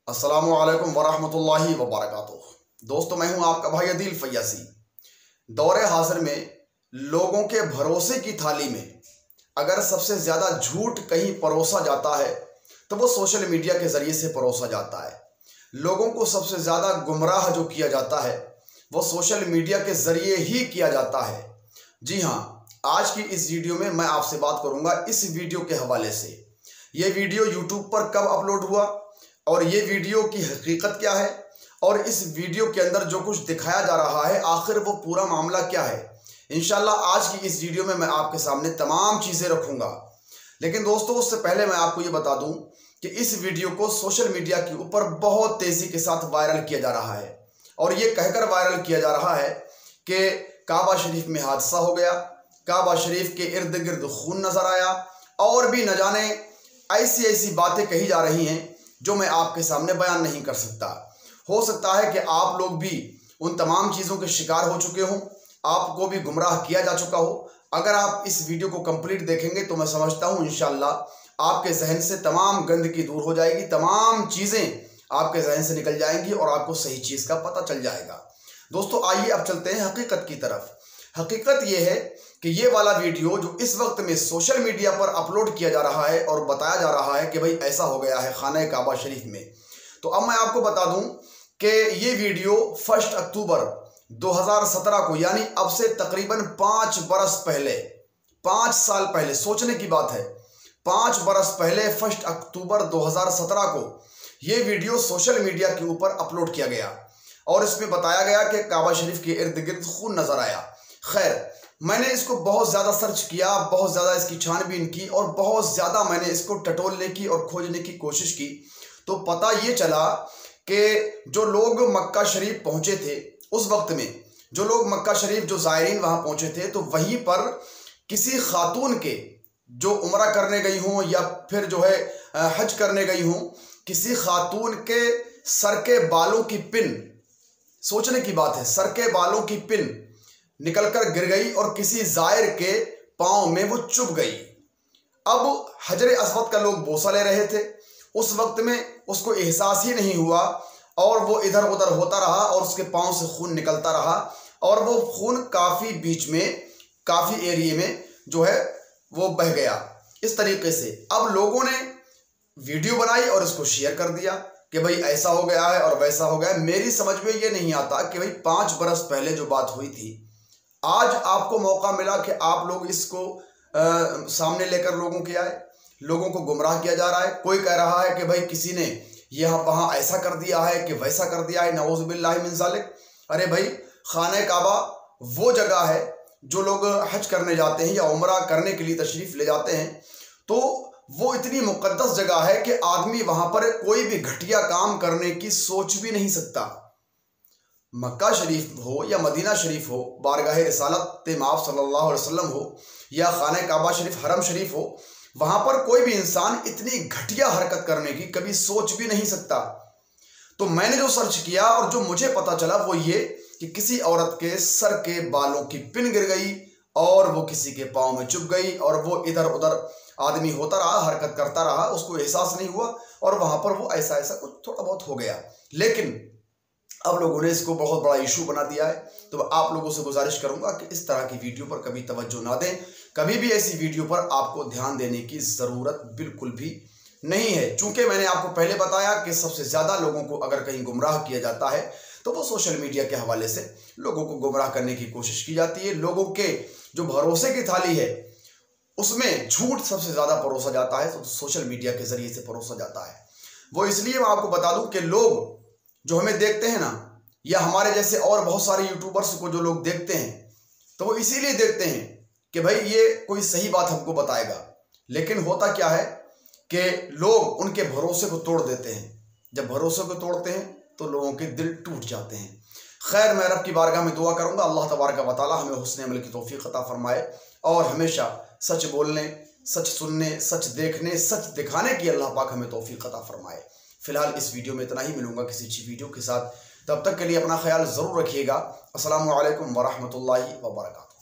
अस्सलामु अलैकुम वरहमतुल्लाहि वबरकातुहू। दोस्तों, मैं हूं आपका भाई अदील फैयासी। दौरे हाजिर में लोगों के भरोसे की थाली में अगर सबसे ज़्यादा झूठ कहीं परोसा जाता है तो वो सोशल मीडिया के ज़रिए से परोसा जाता है। लोगों को सबसे ज़्यादा गुमराह जो किया जाता है वो सोशल मीडिया के ज़रिए ही किया जाता है। जी हाँ, आज की इस वीडियो में मैं आपसे बात करूंगा इस वीडियो के हवाले से। ये वीडियो यूट्यूब पर कब अपलोड हुआ और ये वीडियो की हकीकत क्या है और इस वीडियो के अंदर जो कुछ दिखाया जा रहा है आखिर वो पूरा मामला क्या है। इंशाल्लाह आज की इस वीडियो में मैं आपके सामने तमाम चीज़ें रखूंगा। लेकिन दोस्तों, उससे पहले मैं आपको ये बता दूं कि इस वीडियो को सोशल मीडिया के ऊपर बहुत तेज़ी के साथ वायरल किया जा रहा है और ये कहकर वायरल किया जा रहा है कि काबा शरीफ में हादसा हो गया, काबा शरीफ के इर्द गिर्द खून नजर आया और भी न जाने ऐसी ऐसी बातें कही जा रही हैं जो मैं आपके सामने बयान नहीं कर सकता। हो सकता है कि आप लोग भी उन तमाम चीज़ों के शिकार हो चुके हों, आपको भी गुमराह किया जा चुका हो। अगर आप इस वीडियो को कंप्लीट देखेंगे तो मैं समझता हूं इंशाल्लाह आपके जहन से तमाम गंदगी दूर हो जाएगी, तमाम चीज़ें आपके जहन से निकल जाएंगी और आपको सही चीज़ का पता चल जाएगा। दोस्तों, आइए अब चलते हैं हकीकत की तरफ। हकीकत यह है कि ये वाला वीडियो जो इस वक्त में सोशल मीडिया पर अपलोड किया जा रहा है और बताया जा रहा है कि भाई ऐसा हो गया है खाना काबा शरीफ में, तो अब मैं आपको बता दूं कि ये वीडियो 1 अक्टूबर 2017 को, यानी अब से तकरीबन 5 बरस पहले, 5 साल पहले, सोचने की बात है, 5 बरस पहले 1 अक्टूबर 2017 को ये वीडियो सोशल मीडिया के ऊपर अपलोड किया गया और इसमें बताया गया कि काबा शरीफ के इर्द गिर्द खून नजर आया। खैर, मैंने इसको बहुत ज़्यादा सर्च किया, बहुत ज़्यादा इसकी छानबीन की और बहुत ज़्यादा मैंने इसको टटोलने की और खोजने की कोशिश की, तो पता ये चला कि जो लोग मक्का शरीफ पहुँचे थे उस वक्त में, जो लोग मक्का शरीफ, जो ज़ायरीन वहाँ पहुँचे थे, तो वहीं पर किसी खातून के जो उम्रा करने गई हों या फिर जो है हज करने गई हों, किसी खातून के सर के बालों की पिन, सोचने की बात है, सर के बालों की पिन निकलकर गिर गई और किसी जायर के पांव में वो चुभ गई। अब हजर अस्वद का लोग बोसा ले रहे थे, उस वक्त में उसको एहसास ही नहीं हुआ और वो इधर उधर होता रहा और उसके पांव से खून निकलता रहा और वो खून काफ़ी बीच में, काफ़ी एरिया में जो है वो बह गया। इस तरीके से अब लोगों ने वीडियो बनाई और इसको शेयर कर दिया कि भाई ऐसा हो गया है और वैसा हो गया है। मेरी समझ में ये नहीं आता कि भाई 5 बरस पहले जो बात हुई थी, आज आपको मौका मिला कि आप लोग इसको सामने लेकर लोगों के आए, लोगों को गुमराह किया जा रहा है। कोई कह रहा है कि भाई किसी ने यहाँ वहाँ ऐसा कर दिया है कि वैसा कर दिया है, नऊज़ बिल्लाहि मिन ज़ालिक। अरे भाई, खाना काबा वो जगह है जो लोग हज करने जाते हैं या उम्रा करने के लिए तशरीफ़ ले जाते हैं, तो वो इतनी मुक़द्दस जगह है कि आदमी वहाँ पर कोई भी घटिया काम करने की सोच भी नहीं सकता। मक्का शरीफ हो या मदीना शरीफ हो, बारगाह रिसालत माफ़ सल्लल्लाहु अलैहि वसल्लम हो या खाना काबा शरीफ, हरम शरीफ हो, वहाँ पर कोई भी इंसान इतनी घटिया हरकत करने की कभी सोच भी नहीं सकता। तो मैंने जो सर्च किया और जो मुझे पता चला वो ये कि किसी औरत के सर के बालों की पिन गिर गई और वो किसी के पाँव में चुभ गई और वो इधर उधर आदमी होता रहा, हरकत करता रहा, उसको एहसास नहीं हुआ और वहाँ पर वो ऐसा ऐसा कुछ थोड़ा बहुत हो गया। लेकिन अब लोगों ने इसको बहुत बड़ा इशू बना दिया है। तो आप लोगों से गुजारिश करूंगा कि इस तरह की वीडियो पर कभी तवज्जो ना दें, कभी भी ऐसी वीडियो पर आपको ध्यान देने की ज़रूरत बिल्कुल भी नहीं है। चूंकि मैंने आपको पहले बताया कि सबसे ज़्यादा लोगों को अगर कहीं गुमराह किया जाता है तो वो सोशल मीडिया के हवाले से लोगों को गुमराह करने की कोशिश की जाती है। लोगों के जो भरोसे की थाली है उसमें झूठ सबसे ज़्यादा परोसा जाता है, तो सोशल मीडिया के ज़रिए से परोसा जाता है। वो इसलिए मैं आपको बता दूँ कि लोग जो हमें देखते हैं ना, या हमारे जैसे और बहुत सारे यूट्यूबर्स को जो लोग देखते हैं, तो वो इसीलिए देखते हैं कि भाई ये कोई सही बात हमको बताएगा। लेकिन होता क्या है कि लोग उनके भरोसे को तोड़ देते हैं। जब भरोसे को तोड़ते हैं तो लोगों के दिल टूट जाते हैं। खैर, मैं रब की बारगाह में दुआ करूंगा अल्लाह तबारक व तआला हमें हुस्न अमल की तौफीक अता फरमाए और हमेशा सच बोलने, सच सुनने, सच देखने, सच दिखाने की अल्लाह पाक हमें तौफीक अता फरमाए। फिलहाल इस वीडियो में इतना ही, मिलूंगा किसी अच्छी वीडियो के साथ। तब तक के लिए अपना ख्याल ज़रूर रखिएगा। अस्सलामु अलैकुम वरहमतुल्लाहि वबरकातुहू।